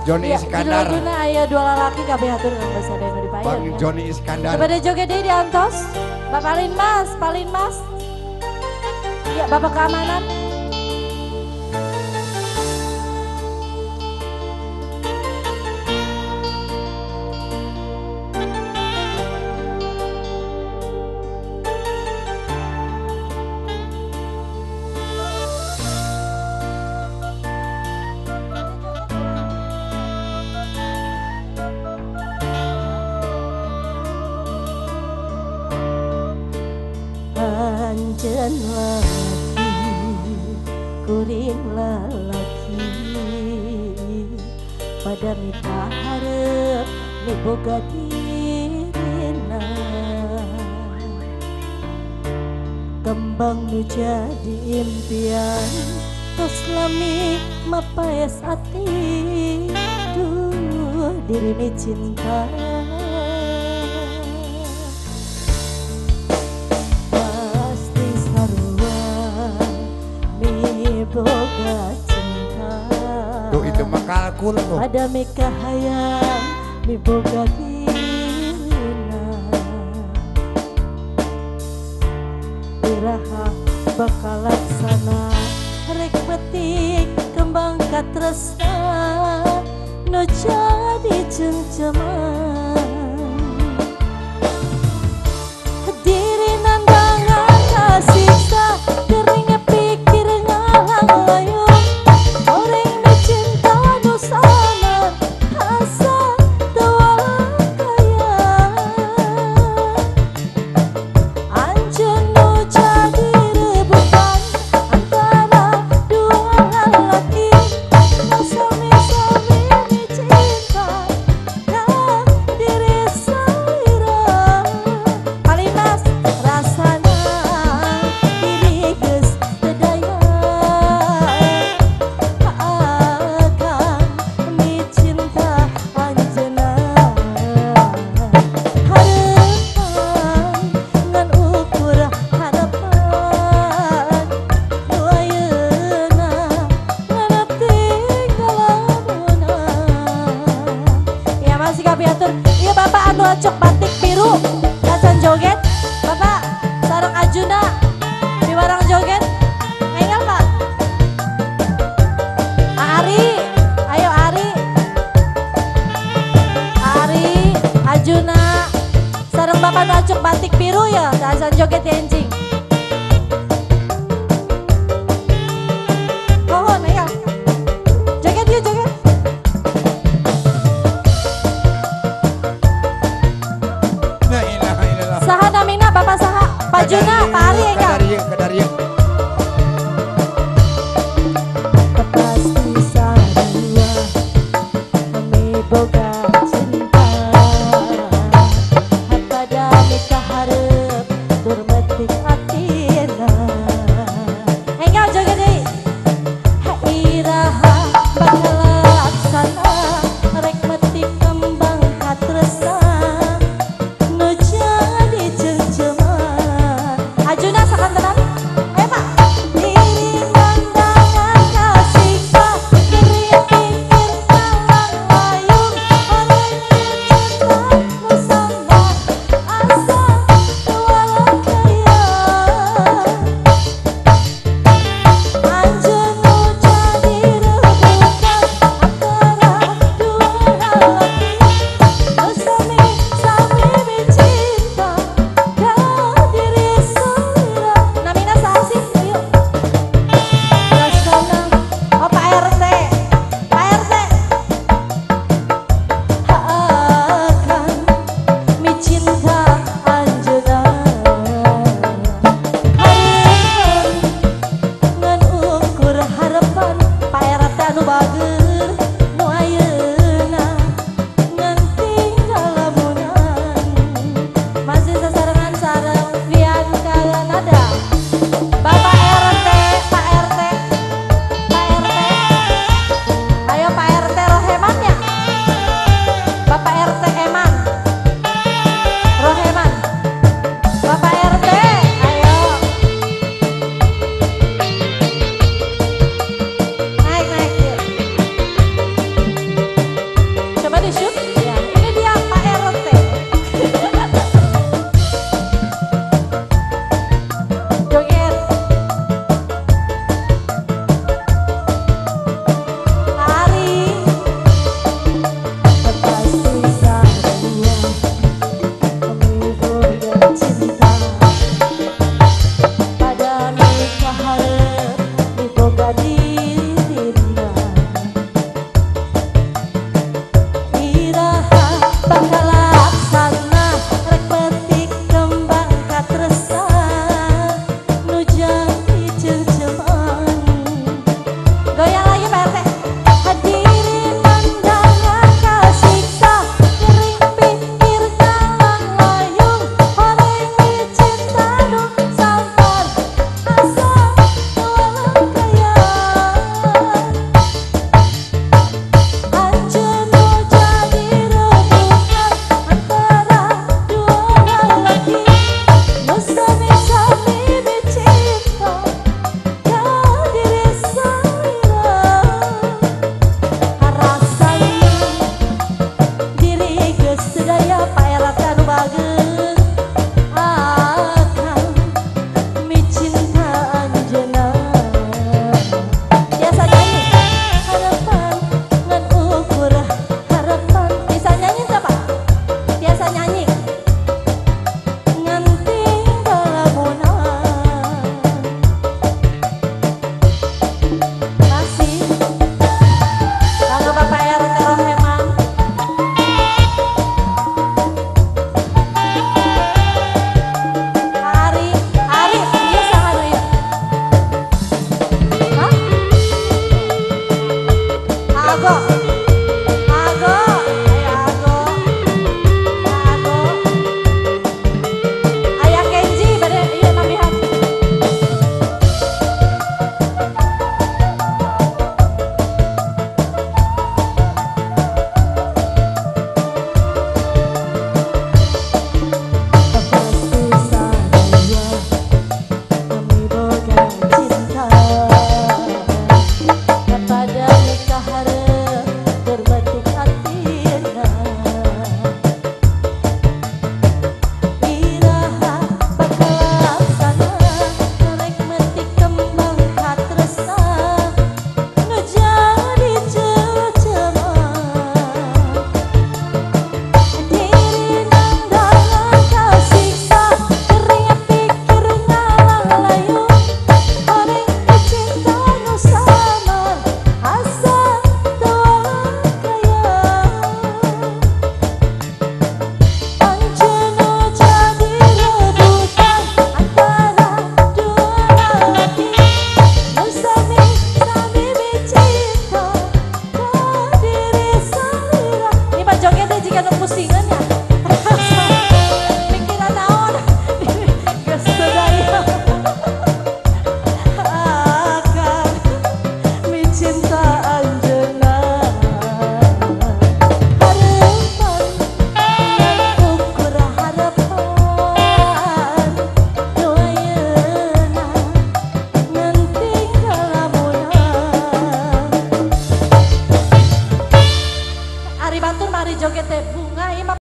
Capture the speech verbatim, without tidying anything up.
Joni ya, Iskandar. Judul aya dua lalaki kabeh hatur kang basada nu dipaeun. Bang Joni Iskandar. Kepada joget deui diantos. Bapak Palin Mas, Palin Mas. Ya, Bapak keamanan. Anjen lagi kuring lalaki pada mita harap mi boga dirina kembang nu jadi impian tos lami mapayas ati duh diri mi cinta boga cinta. Tuh itu mah kalkul tuh. Ada meka hayang mi boga girina. Iraha bakal laksana rek petik kembang katresna nu jadi cengceman. Diri nandangan kasiksa kering pikir ngalang-layung orang nu cinta nu sanar asa teu kaya anjeun nu jadi rebutan antara dua lalaki nu sami-sami dicinta dan diri salira Palin Mas rasana diri geus teu daya akan mi cinta anjeunna harapan ngan ukur harapan nu ayeuna ngan tinggalanuna. Ya masih kabeh hatur. Iya Bapak anu acok batik biru. Kasan joget. Bapak sareng Ajuna di warang joget. Ngengel Pak. Ari, ayo Ari. Ari, Ajuna sareng Bapak anu acok batik biru ya. Kasan joget ya anjing. Oh, ngengel. Joget dia joget. La ilaha illallah. Saha namina Bapak saha? Pak Juna, Pak Ari ya Kang? Kadarieu, kadarieu. Pasti sarua kami boga